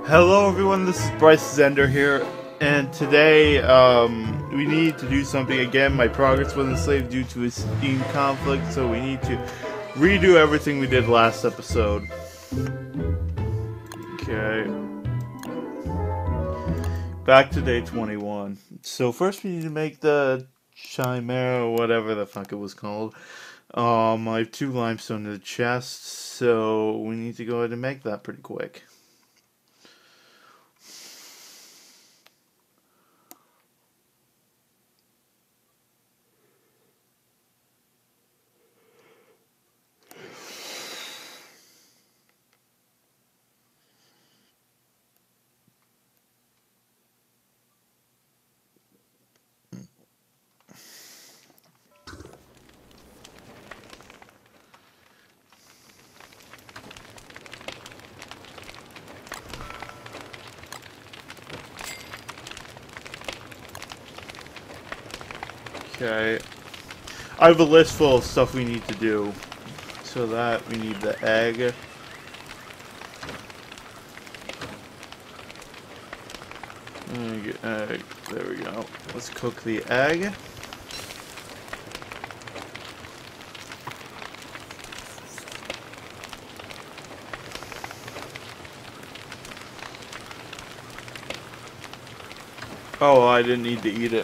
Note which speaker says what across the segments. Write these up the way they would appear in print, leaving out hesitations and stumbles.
Speaker 1: Hello everyone, this is bryceisender here, and today we need to do something again. My progress wasn't saved due to a Steam conflict, so we need to redo everything we did last episode. Okay. Back to day 21. So first we need to make the chimera, or whatever the fuck it was called. I have 2 limestone in the chest, so we need to go ahead and make that pretty quick. Okay, I have a list full of stuff we need to do. So that we need the egg. Egg. There we go. Let's cook the egg. Oh, I didn't need to eat it.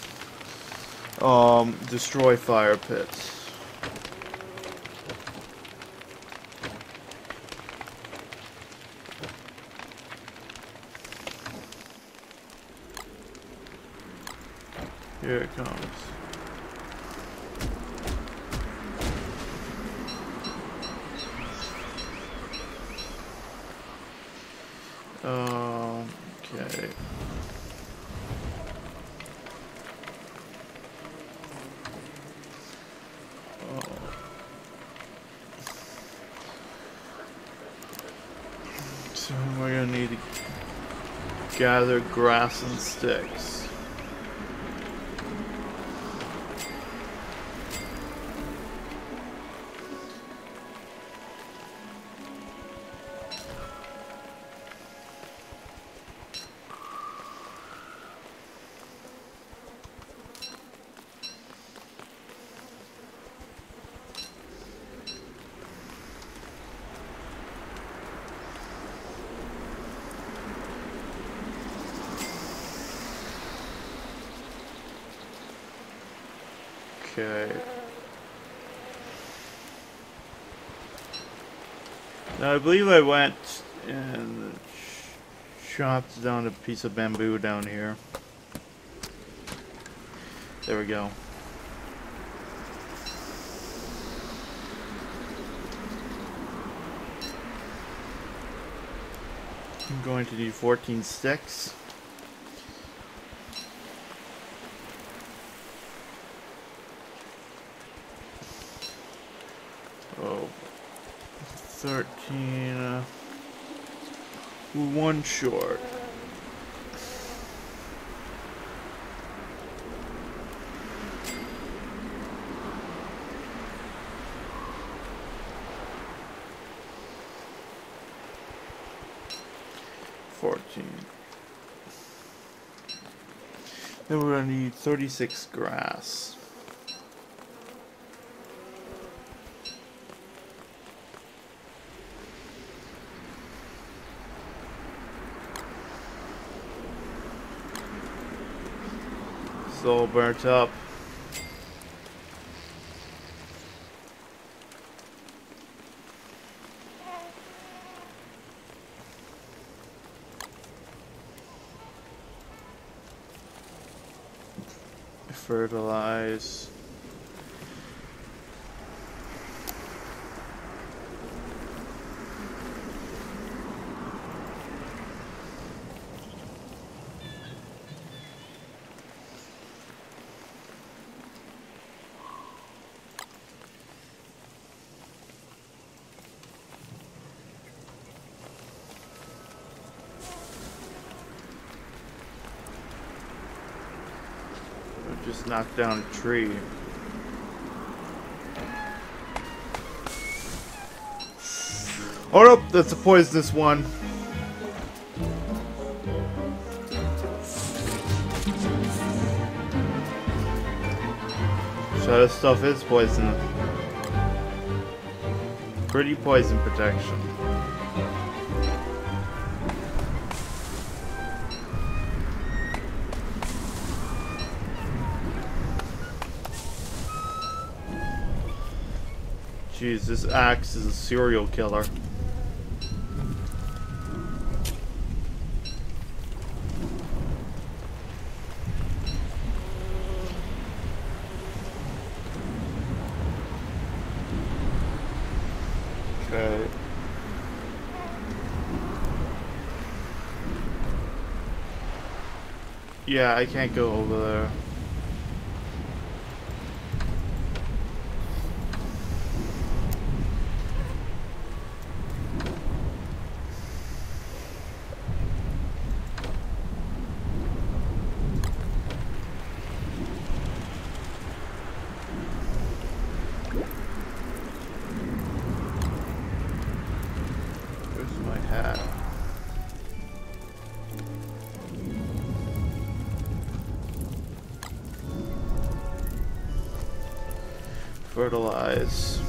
Speaker 1: Destroy fire pits. Here it comes. Okay. So we're gonna need to gather grass and sticks. Okay. Now I believe I went and chopped down a piece of bamboo down here. There we go. I'm going to need 14 sticks. Oh, 13, one short. Then we're gonna need 36 grass. It's all burnt up. Fertilize. Just knocked down a tree. Oh nope, that's a poisonous one. So this stuff is poison. Pretty poison protection. Jeez, this axe is a serial killer. Okay. Yeah, I can't go over there. Where's my hat? Fertilize.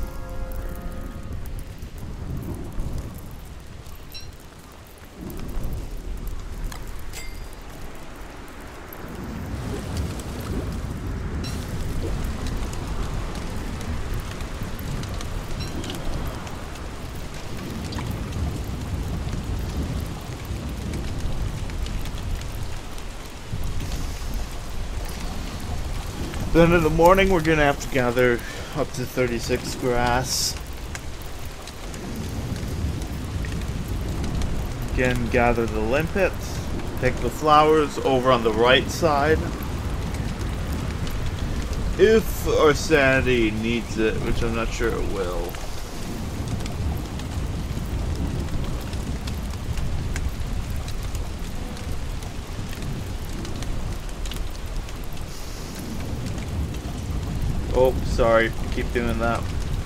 Speaker 1: Then in the morning we're gonna have to gather up to 36 grass. Again, gather the limpets, pick the flowers over on the right side. If our sanity needs it, which I'm not sure it will. Oh, sorry, keep doing that.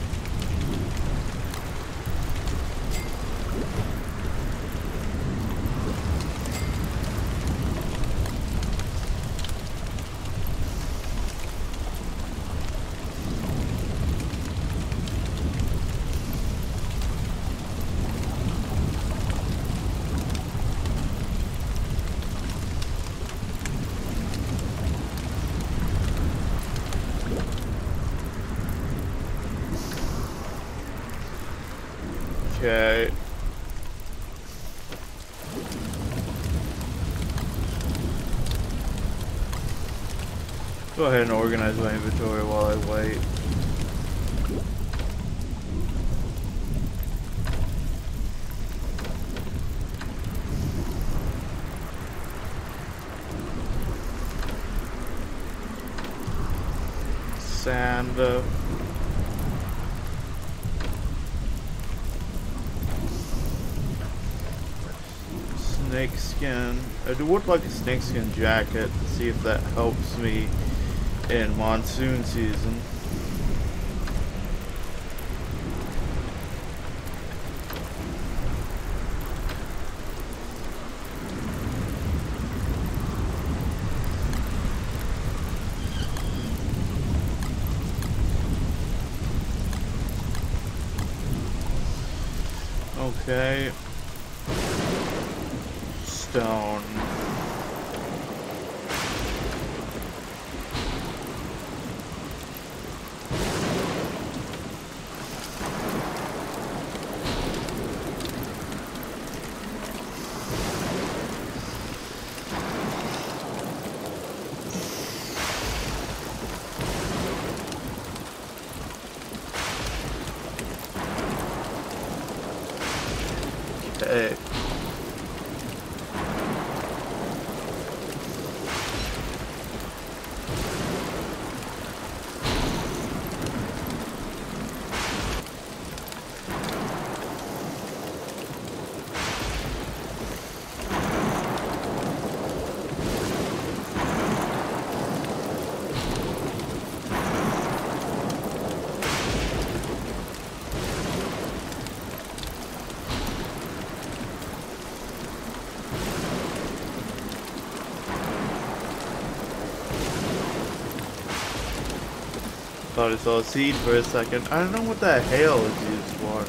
Speaker 1: Okay. Go ahead and organize my inventory while I wait. Sand. Snakeskin. I would like a snakeskin jacket to see if that helps me in monsoon season. Okay. Stone. Okay. thought I saw a seed for a second. I don't know what that hail is used for.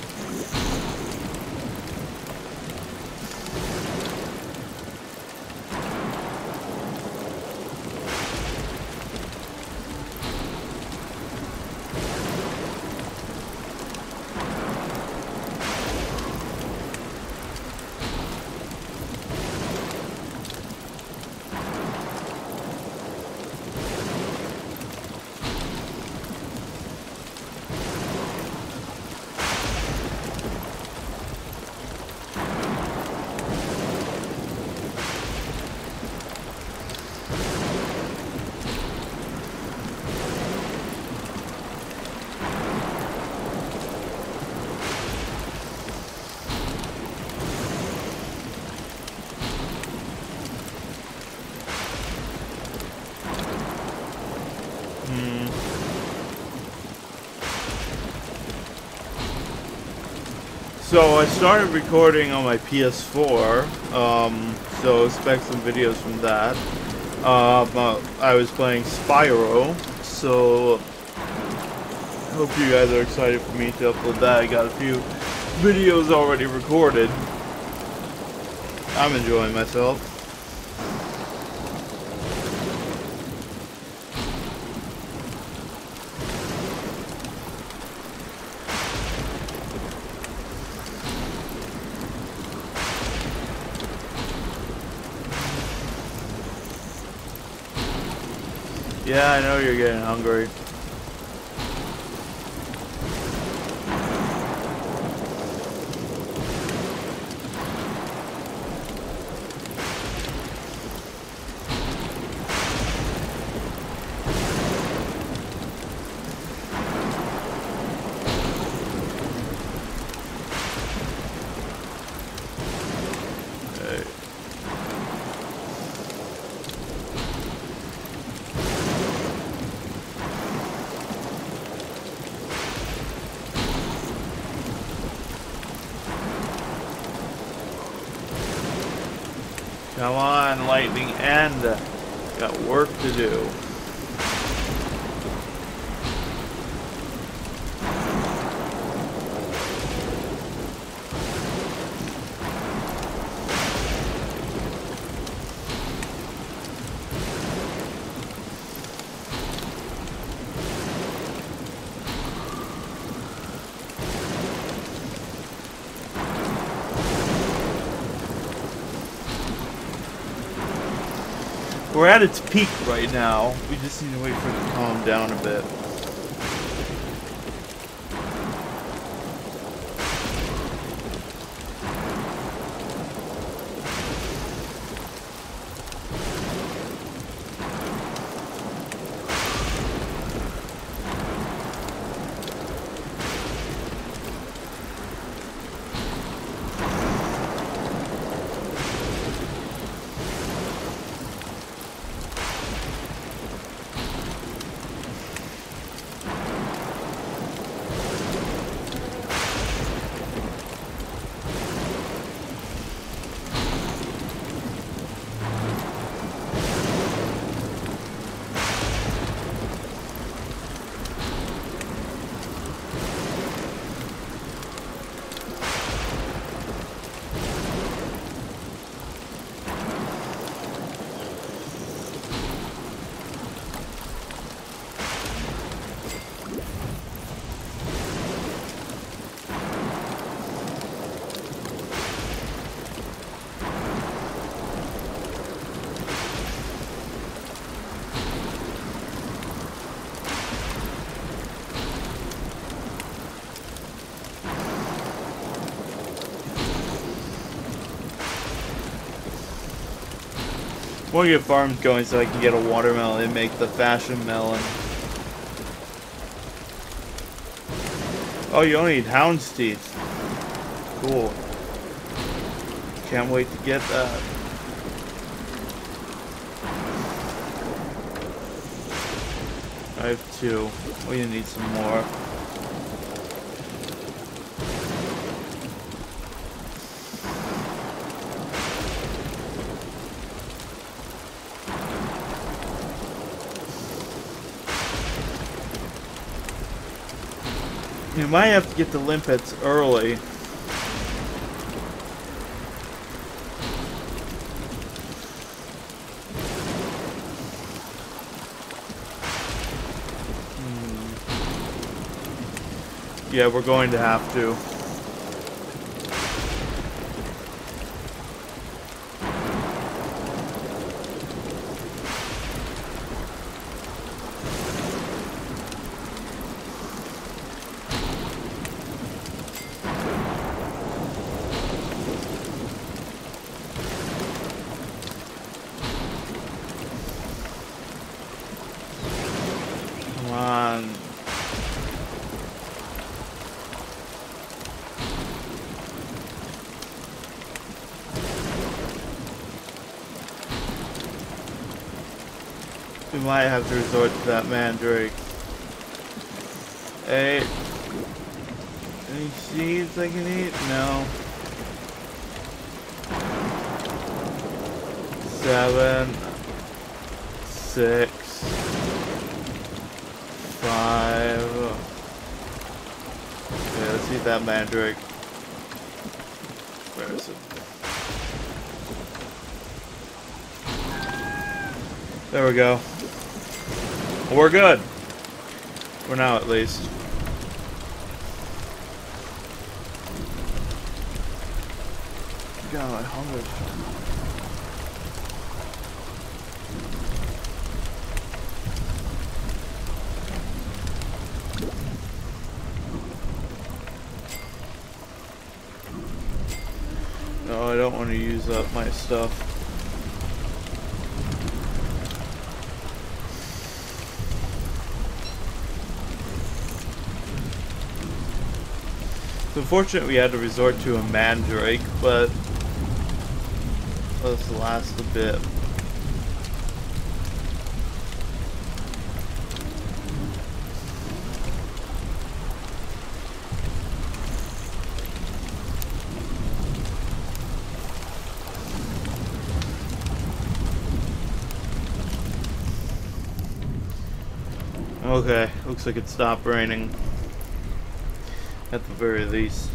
Speaker 1: So I started recording on my PS4, so expect some videos from that. I was playing Spyro, so I hope you guys are excited for me to upload that. I got a few videos already recorded. I'm enjoying myself. Yeah, I know you're getting hungry. Come on, lightning end. Got work to do. We're at its peak right now. We just need to wait for it to calm down a bit. I want to get farms going so I can get a watermelon and make the fashion melon. Oh, you only need hound's teeth. Cool. Can't wait to get that. I have 2. We need some more. You might have to get the limpets early. Yeah, we're going to have to. Come on. We might have to resort to that mandrake. Hey. Any seeds I can eat? No. 7, 6, 5. Okay, let's eat that mandrake. Where is it? There we go. We're good. For now, at least. God, I'm hungry. No, I don't want to use up my stuff. It's unfortunate we had to resort to a mandrake, but let's last a bit. Okay, looks like it stopped raining. At the very least.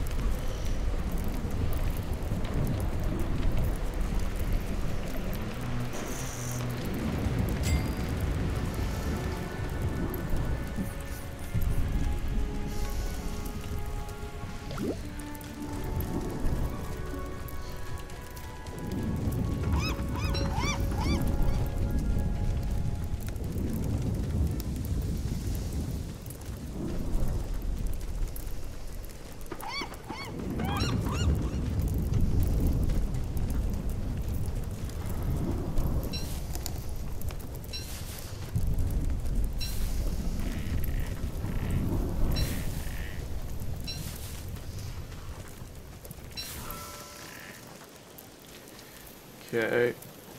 Speaker 1: Okay.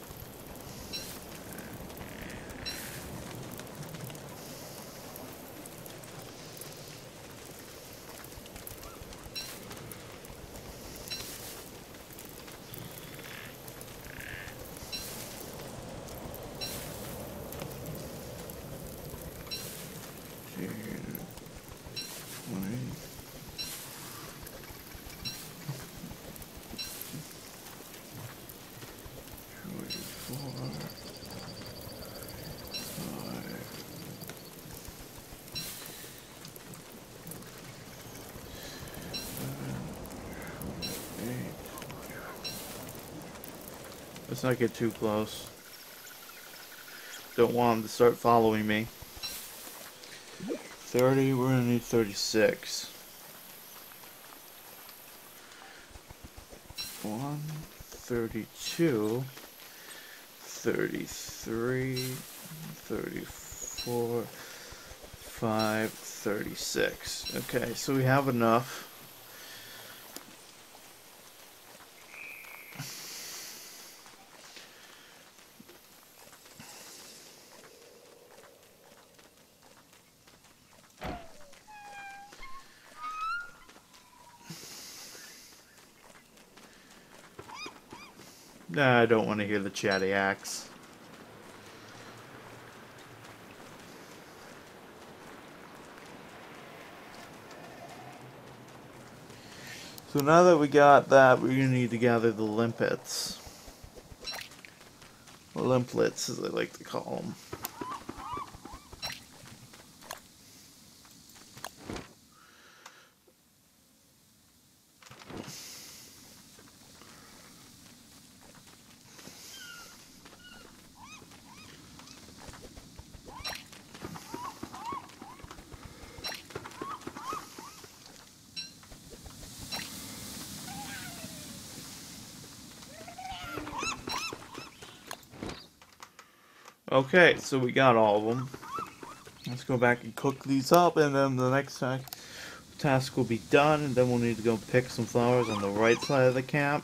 Speaker 1: Let's not get too close. Don't want them to start following me. 30, we're gonna need 36. 1, 32, 33, 34, 5, 36. Okay, so we have enough. Nah, I don't want to hear the chatty axe. So now that we got that, we're gonna need to gather the limpets. Or limplets, as I like to call them. Okay, so we got all of them. Let's go back and cook these up, and then the next task will be done, and then we'll need to go pick some flowers on the right side of the camp.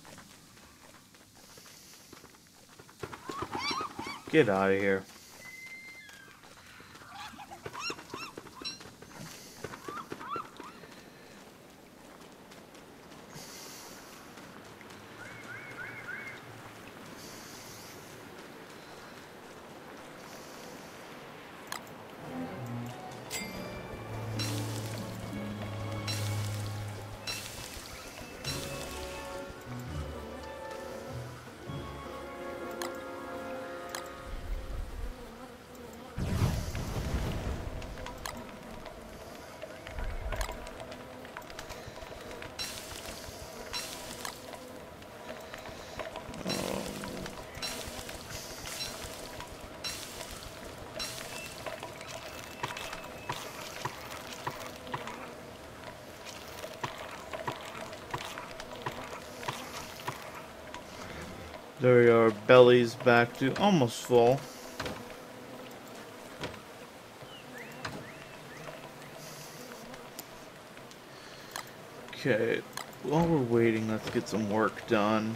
Speaker 1: Get out of here. There are bellies back to almost full. Okay, while we're waiting, let's get some work done.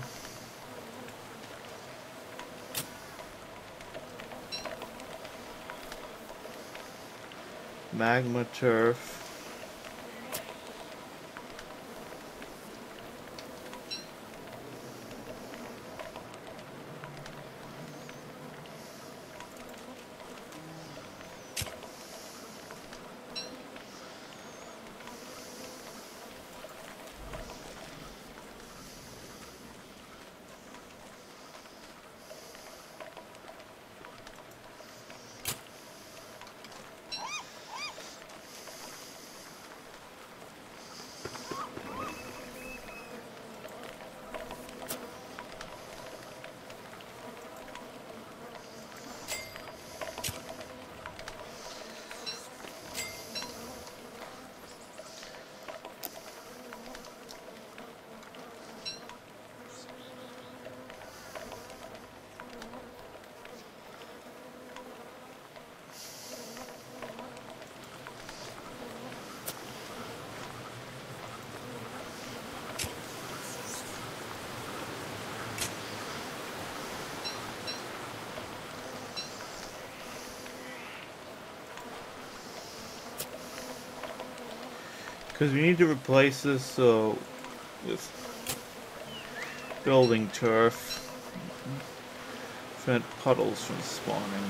Speaker 1: Magma turf. Because we need to replace this with building turf. Prevent puddles from spawning.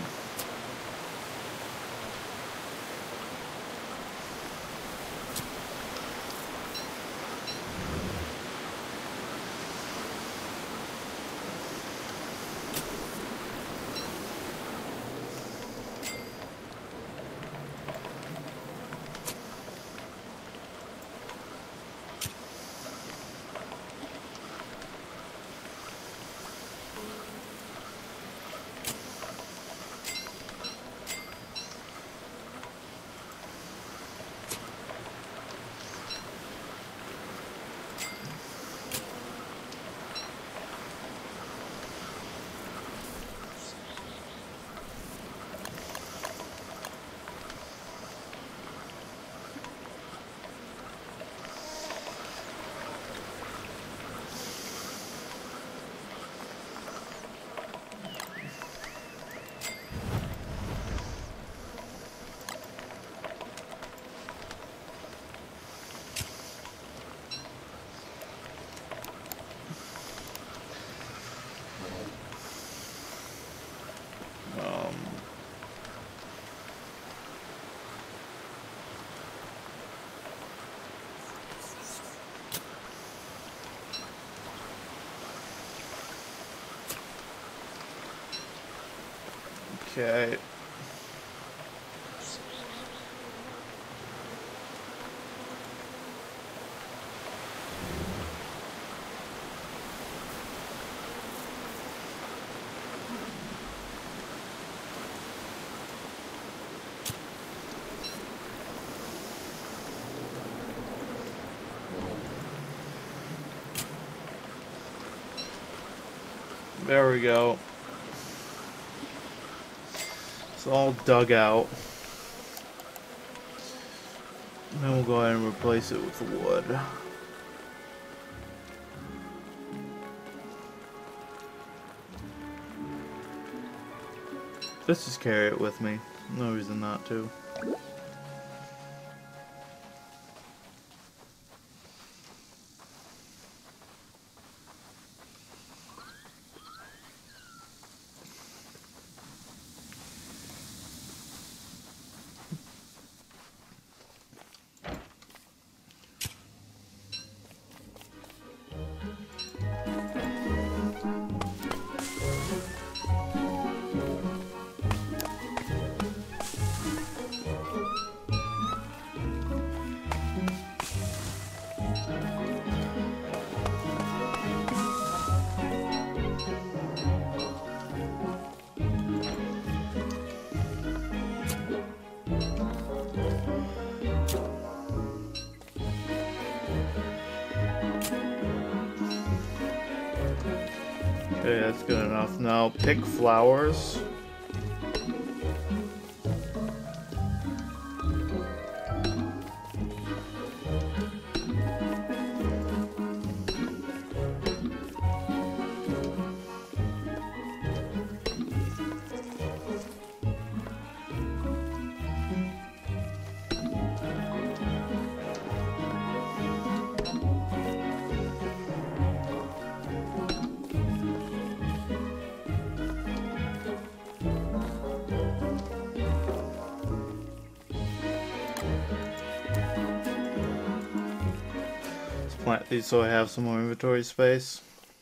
Speaker 1: Okay. There we go. It's all dug out. Then we'll go ahead and replace it with wood. Let's just carry it with me. No reason not to. Okay, that's good enough. Now pick flowers. Plant these so I have some more inventory space.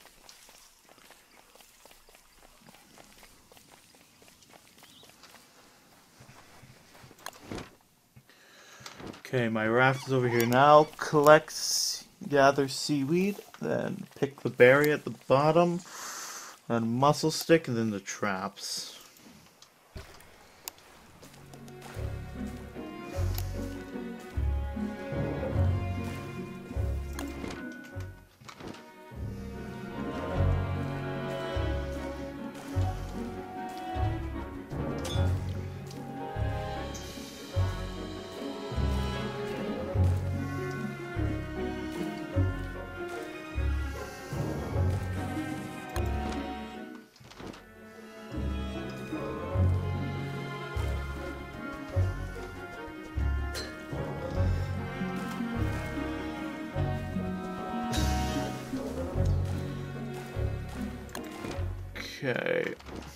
Speaker 1: Okay, my raft is over here now. Gather seaweed, then pick the berry at the bottom, then mussel stick, and then the traps. Okay.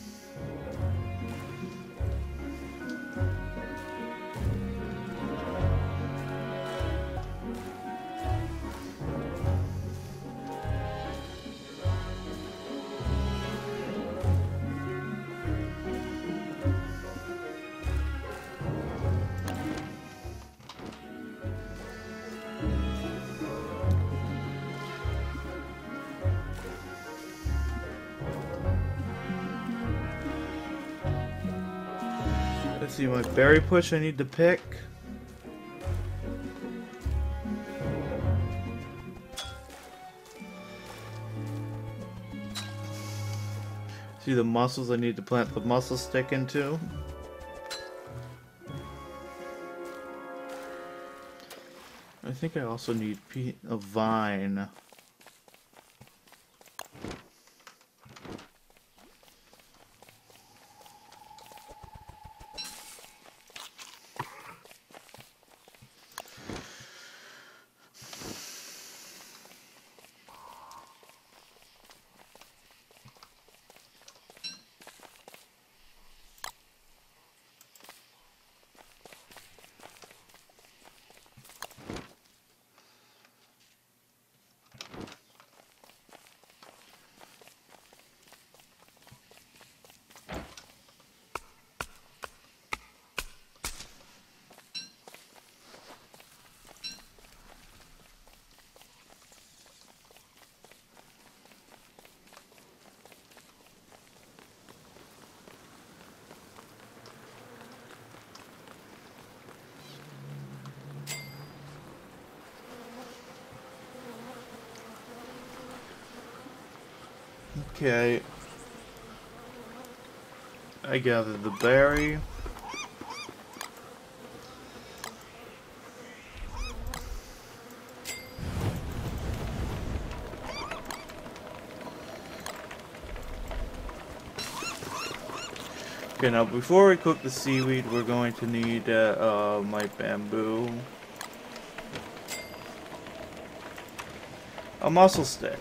Speaker 1: Let's see, my berry push I need to pick. See the mussels I need to plant the mussel stick into. I think I also need a vine. Okay. I gathered the berry. Okay, now before we cook the seaweed, we're going to need my bamboo. A mussel stick.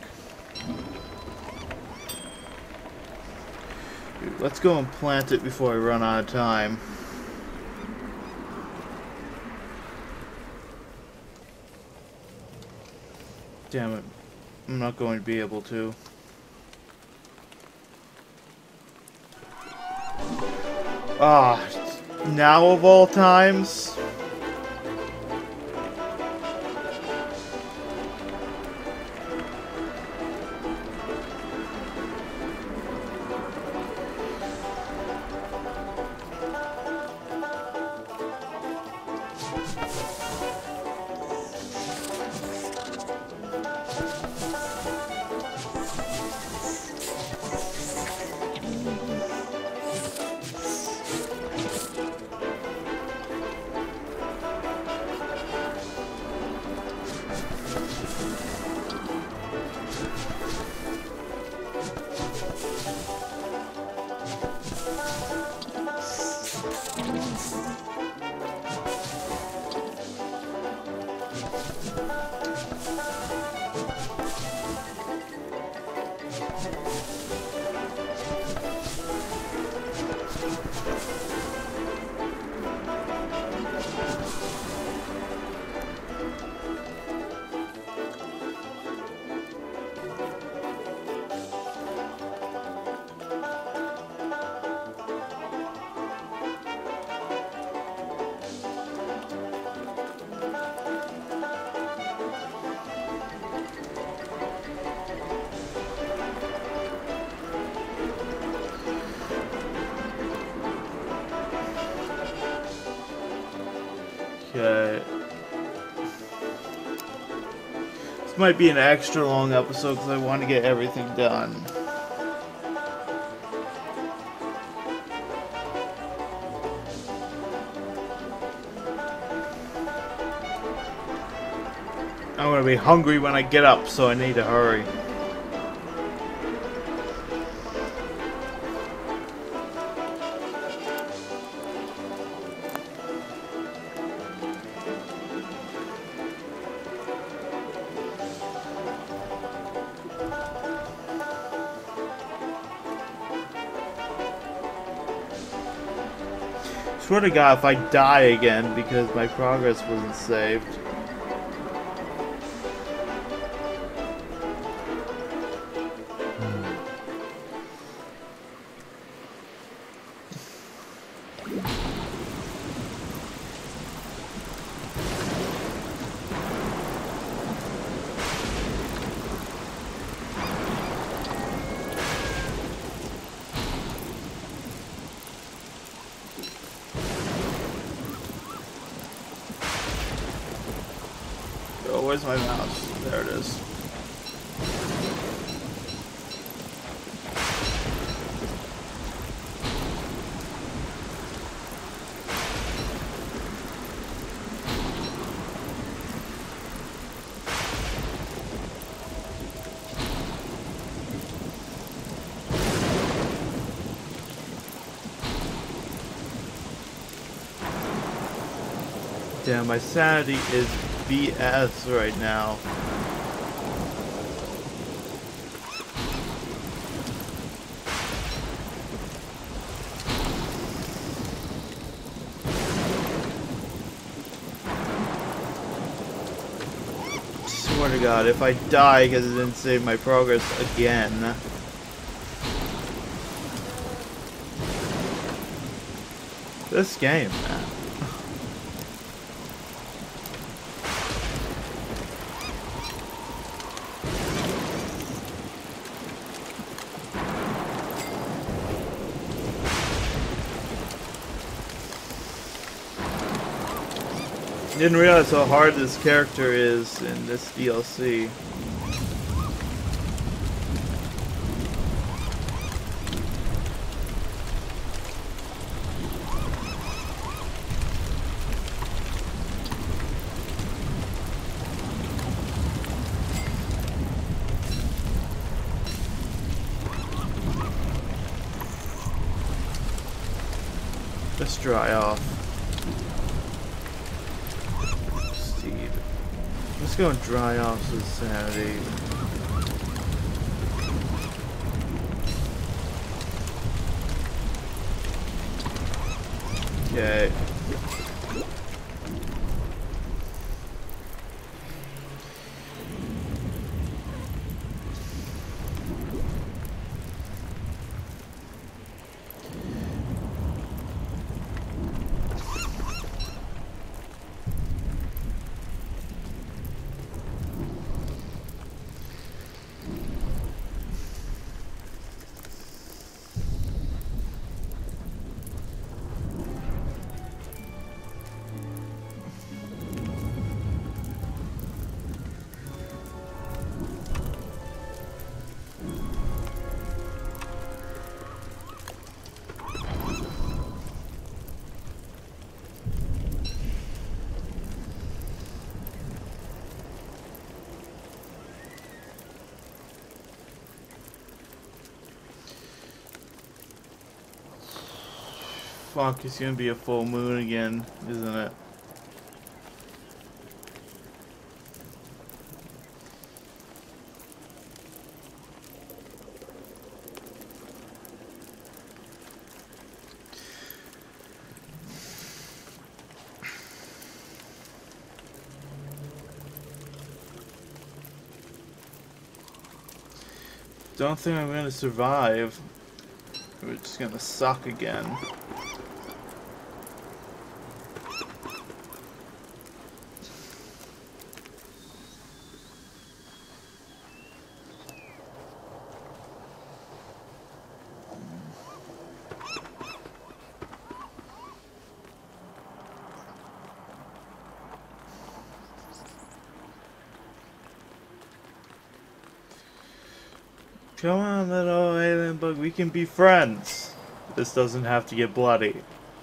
Speaker 1: Dude, let's go and plant it before I run out of time. Damn it. I'm not going to be able to. Ah, now of all times? Okay. This might be an extra long episode because I want to get everything done. I'm gonna be hungry when I get up, so I need to hurry. Swear to God, if I die again because my progress wasn't saved. Oh, where's my mouse? There it is. Damn, my sanity is BS right now. Swear to God, if I die because it didn't save my progress again. This game, man. Didn't realize how hard this character is in this DLC. Let's dry off. Steed. Let's go and dry off some sanity. Okay. Fuck, it's gonna be a full moon again, isn't it? Don't think I'm gonna survive. We're just gonna suck again. Come on, little alien bug, we can be friends. This doesn't have to get bloody.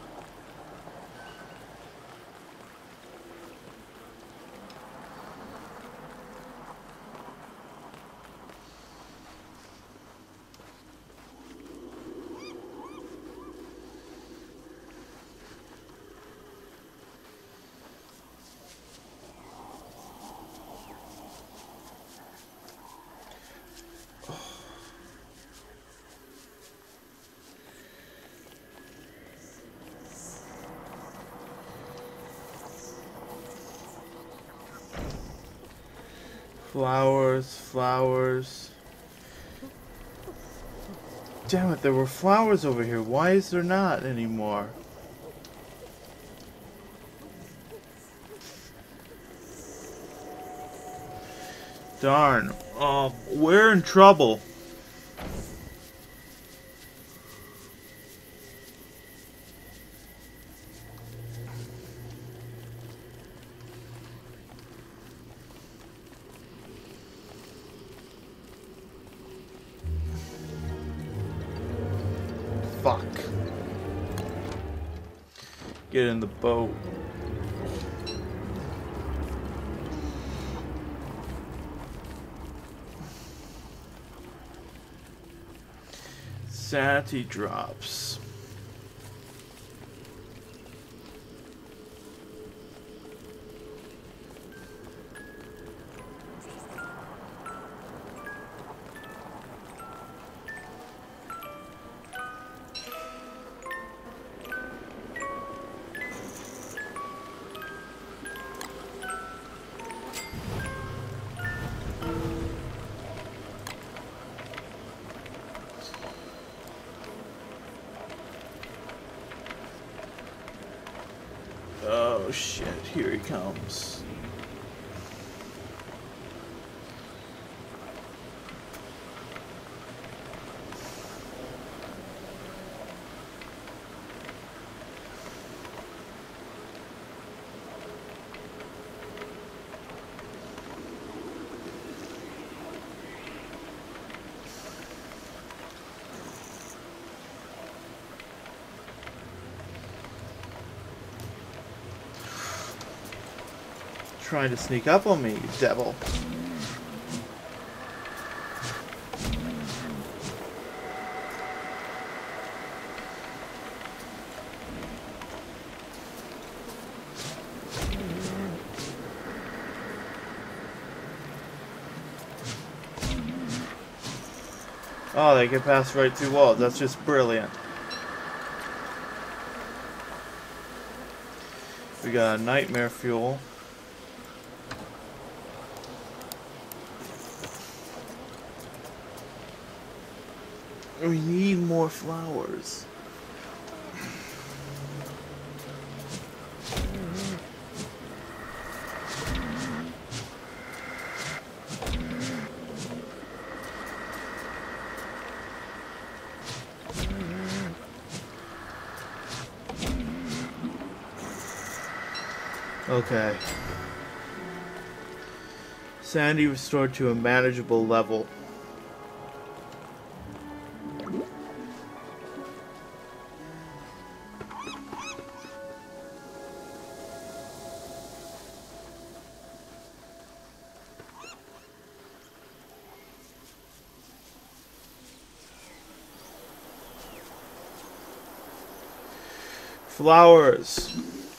Speaker 1: Flowers, flowers. Damn it, there were flowers over here. Why is there not anymore? Darn. We're in trouble. Fuck. Get in the boat. Sanity drops. Oh shit, here he comes. Trying to sneak up on me, you devil. Oh, they can pass right through walls. That's just brilliant. We got nightmare fuel. We need more flowers. Okay. Sandy restored to a manageable level. Flowers.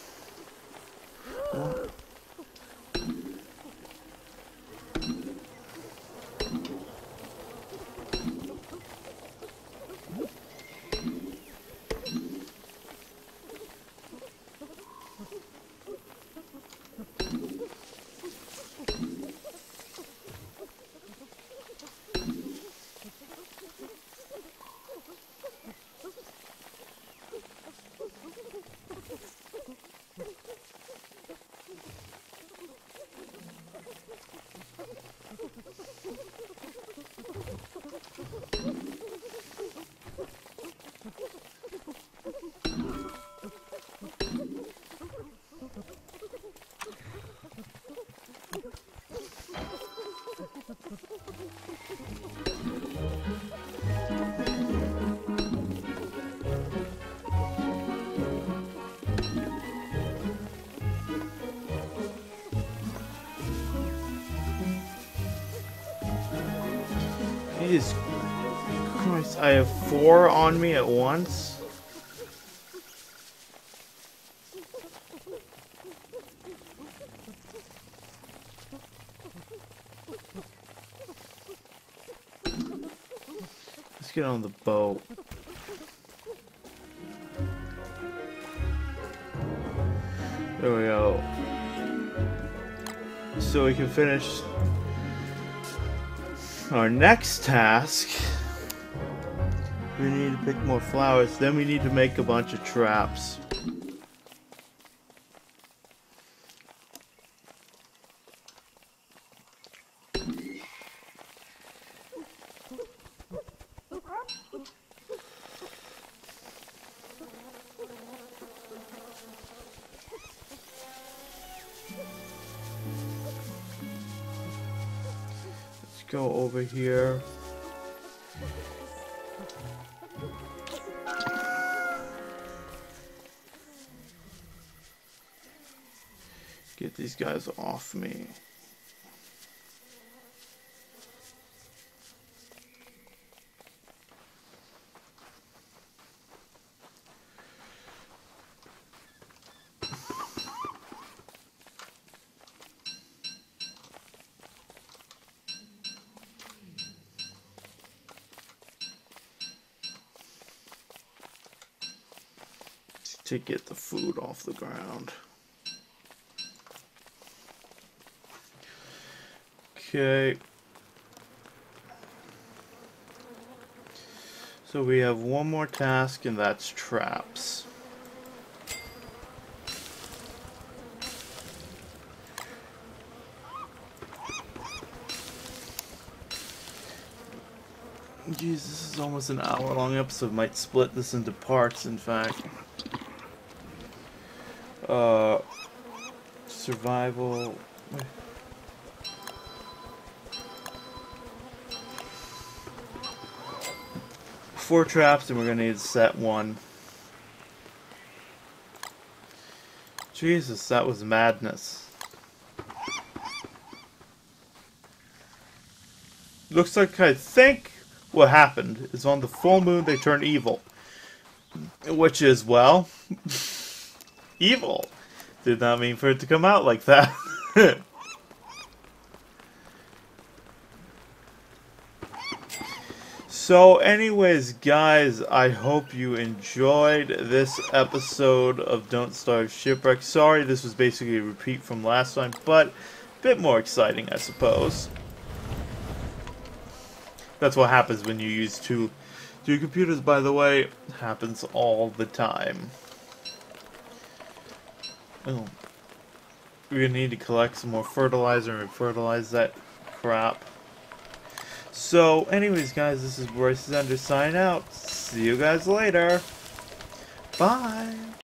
Speaker 1: Jesus Christ, I have 4 on me at once? Let's get on the boat. There we go. So we can finish our next task. We need to pick more flowers, then we need to make a bunch of traps. Let's go over here. Get these guys off me. To get the food off the ground. Okay. So we have one more task, and that's traps. Jeez, this is almost an hour-long episode. Might split this into parts, in fact. Survival. 4 traps, and we're gonna need to set 1. Jesus, that was madness. Looks like, I think what happened is on the full moon they turn evil. Which is, well, evil. Did not mean for it to come out like that. So anyways, guys, I hope you enjoyed this episode of Don't Starve Shipwrecked. Sorry this was basically a repeat from last time, but a bit more exciting, I suppose. That's what happens when you use two computers, by the way. It happens all the time. Oh. We're gonna need to collect some more fertilizer and fertilize that crap. So, anyways, guys, this is bryceisender signing out. See you guys later. Bye.